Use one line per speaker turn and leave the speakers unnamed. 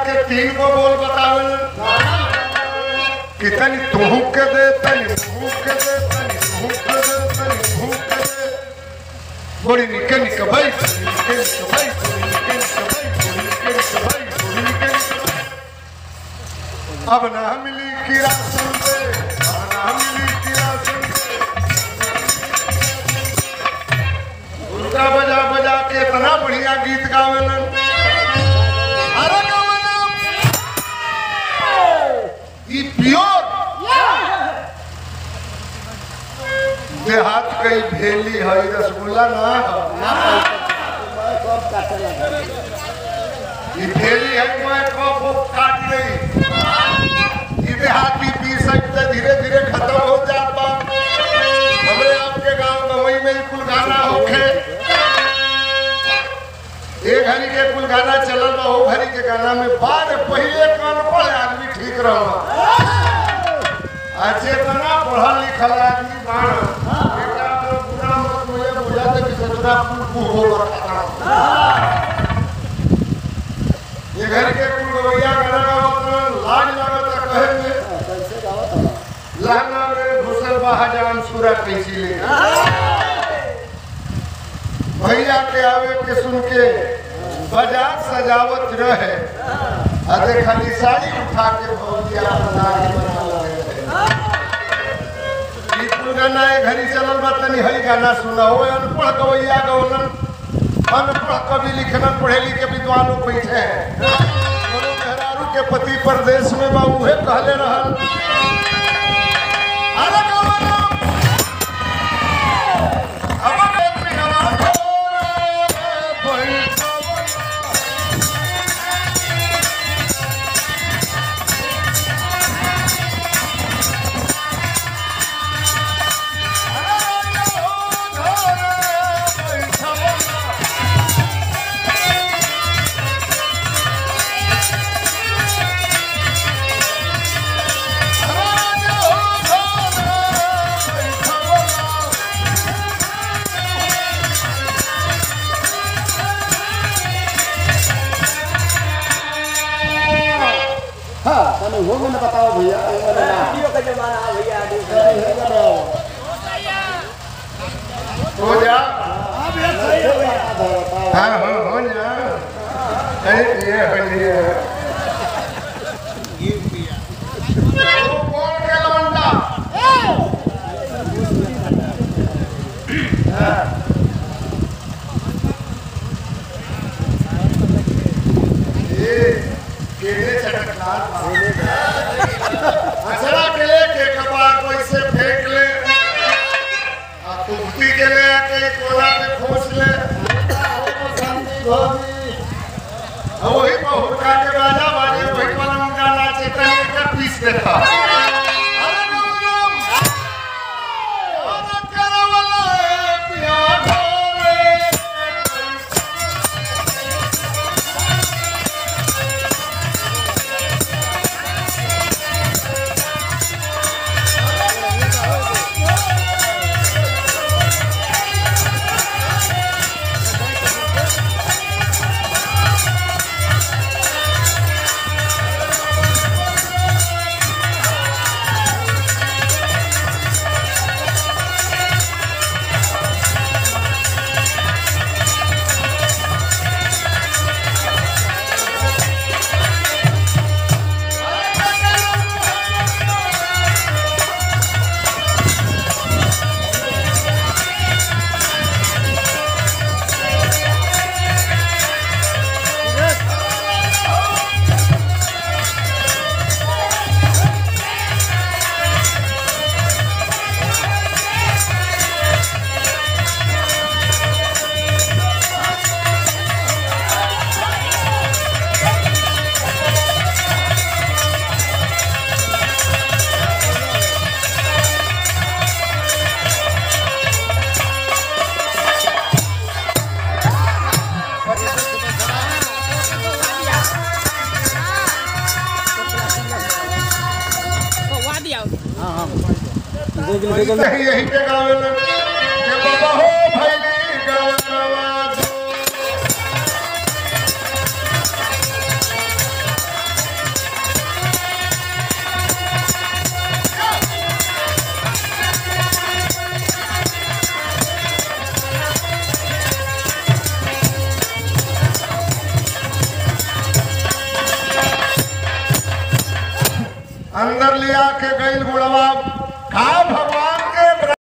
के 3 को बोल बतावे कि तनी तुहू के दे तनी मुहू के दे तनी मुहू के दे तनी मुहू के दे बड़ी निके निके भाई निके निके भाई निके निके भाई निके भाई निके अब ना मिली कीड़ा सुन दे अब ना मिली कीड़ा सुन दे उनका बजा बजा के इतना बढ़िया गीत गावेलन अरे ये प्योर देहात कई भेली है रसगुल्ला ना ये भेली है मैं कब काट गई ये देहाती पी सकते धीरे धीरे खत्म हो जाता हमारे आपके गांव गवई में कुल गाना होखे एक घड़ी के कुल गाना चलल बा वो घड़ी के गाना में बाद पहले कान पढ़े आदमी ठीक रहा अच्छे तना पढ़ल लिखल आदमी बाण बेटा पूरा मत मुझे बुझाते कि सचुरा कुल हो रखा ये घर के कुल गवैया गाना गावत लाज लागत कहे में कैसे गावत लहंगा में घुसल बा हजाम सूरा कैसी ले भैया के आवे के सुन के बाजार सजावट रहे अरे खाली साड़ी उठा के भौजिया बना लगे गाना घड़ी चलल बा तनी हई गाना सुना हो अनपढ़ गवैया गौलन अनपढ़ कवि लिखनन पढ़े लिखे विद्वान लोग बैठे हैं दोनों मेहरारू के पति परदेश में बा उहे कहले रहल अरे वो मैंने बताओ भैया वीडियो का जमाना है भैया हो जा हां हो जा ये भैया ये भैया वो कौन के लवंडा ये केले चटकदार अचरा के ले के कबार को इसे फेंक ले कुप्पी के ले आके कोला में खोस ले वही बहुरका के बाजा बाजे वही वाला मुंडा नाचे का पीस देता यही पे गावे बाबा हो भैली गावनवा ले आके गई गुड़वा का